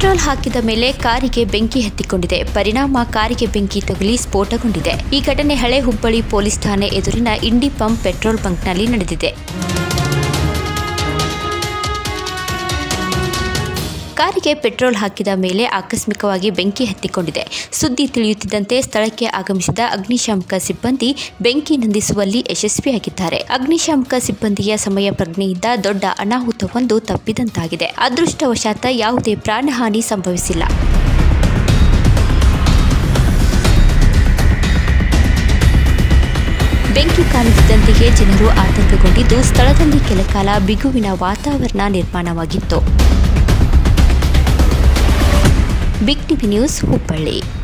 Petrol ಹಾಕಿದ ಮೇಲೆ ಕಾರಿಗೆ ಬೆಂಕಿ ಹತ್ತಿಕೊಂಡಿದೆ. ಪರಿಣಾಮ ಕಾರಿಗೆ ಬೆಂಕಿ ತಗುಲಿ ಸ್ಫೋಟಗೊಂಡಿದೆ. ಈ ಘಟನೆ ಹಳೆ ಹುಬ್ಬಳ್ಳಿ ಪೊಲೀಸ್ ಠಾಣೆ ಎದುರಿನ ಇಂಡಿ ಪಂಪ್ ಪೆಟ್ರೋಲ್ ಬಂಕ್ನಲ್ಲಿ ನಡೆದಿದೆ. ಕಾರಿಗೆ ಪೆಟ್ರೋಲ್ ಹಾಕಿದ ಮೇಲೆ ಆಕಸ್ಮಿಕವಾಗಿ ಬೆಂಕಿ ಹತ್ತಿಕೊಂಡಿದೆ. ಸುದ್ದಿ ತಿಳಿಯುತ್ತಿದ್ದಂತೆ ಸ್ಥಳಕ್ಕೆ ಆಗಮಿಸಿದ ಅಗ್ನಿಶಾಮಕ ಸಿಬ್ಬಂದಿ ಬೆಂಕಿ ನಂದಿಸುವಲ್ಲಿ ಯಶಸ್ವಿಯಾಗಿದ್ದಾರೆ. ಅಗ್ನಿಶಾಮಕ ಸಿಬ್ಬಂದಿಯ ಸಮಯ ಪ್ರಜ್ಞೆಯಿಂದ ದೊಡ್ಡ ಅನಾಹುತವೊಂದು ತಪ್ಪಿದಂತಾಗಿದೆ. ಅದೃಷ್ಟವಶಾತ್ ಯಾವುದೇ ಪ್ರಾಣಹಾನಿ ಸಂಭವಿಸಿಲ್ಲ. ಬೆಂಕಿ ಕಾಣಿಸಿದಂತೆಯೇ ಜನರು ಆತಂಕಗೊಂಡಿದ್ದು ಸ್ಥಳದಲ್ಲಿ ಕೆಲಕಾಲ ಬಿಗುವಿನ ವಾತಾವರಣ ನಿರ್ಮಾಣವಾಗಿತ್ತು. Big TV news Hubballi.